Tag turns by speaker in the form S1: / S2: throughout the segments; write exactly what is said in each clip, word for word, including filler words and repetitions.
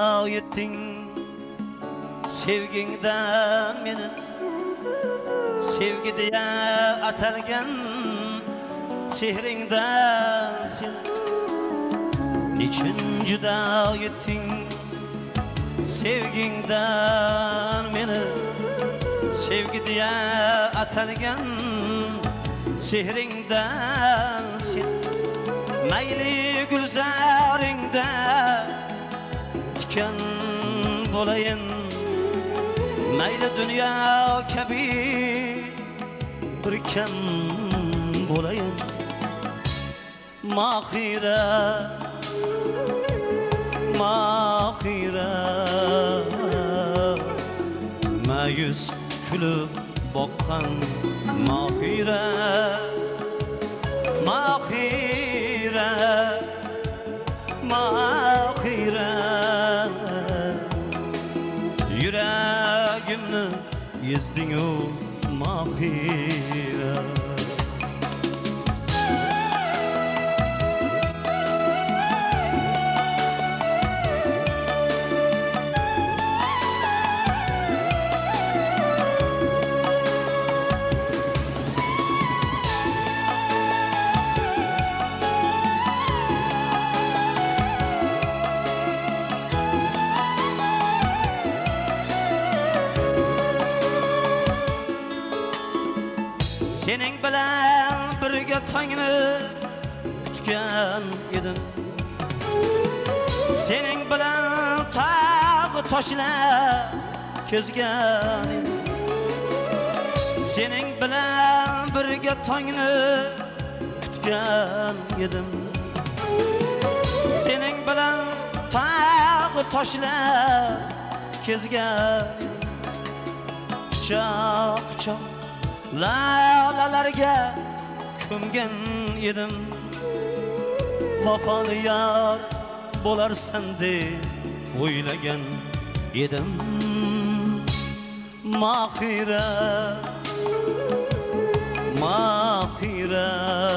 S1: yettin sevgingden meni, sevgi diye atalgan sehringden seni. Niçin juda yettin sevgingden meni, sevgi diye atalgan sehringden seni. Mayli gulzaringda tikan bo'layin, mayli dunyo kabi bir kam bo'layin. Mahira, mahira, mayus kulib boqqan mahira, mahira, mahira. Yüreğimni ezding-u mahira. Sening bilan birga tongni kutgan edim, sening bilan tog' toshlar kezgan edim, sening bilan birga tongni kutgan edim, sening bilan tog' toshlar kezgan edim. Quchoq quchoq lalalarga ko'mgan edim, vafoli yor bo'larsan deb o'ylagan edim. Mahira, mahira,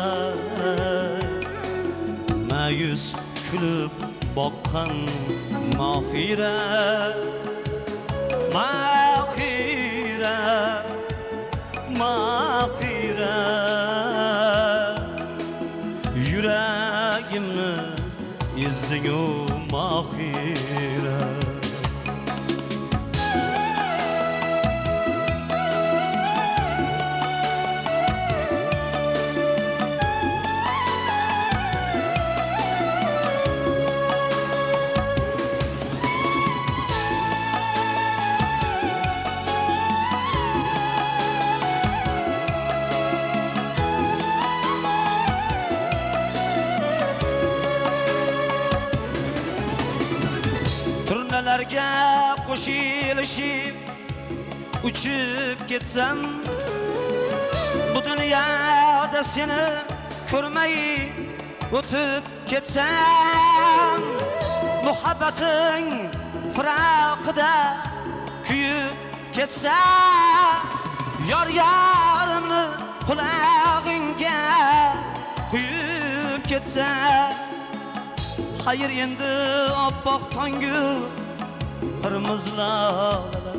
S1: mayus kulib boqqan mahira, mahira, mahira. Yüreğimni ezding-u mahira. Turnalarga qo'shilishib uchib ketsam, bu dunyoda seni ko'rmay o'tib ketsam, muhabbating firoqida kuyib ketsam, yor yorimni qulog'ingga quyib ketsam, hayır endi oppoq tongu qirmizi lolalar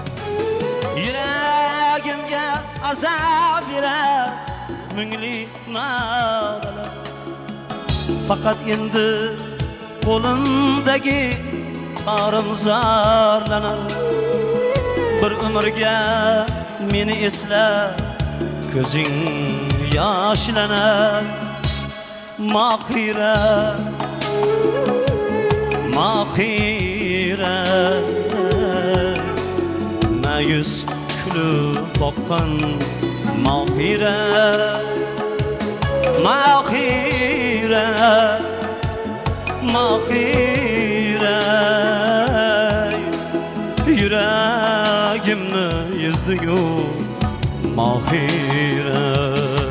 S1: yuragimga azob berar mungli nolalar. Faqat endi qo'limdagi torim zorlanar, bir umrga meni esla ko'zing yoshlanar. Mahira, mahira, mayus kulib boqqan mahira, mahira, mahira. Yüreğimni ezding-u mahira.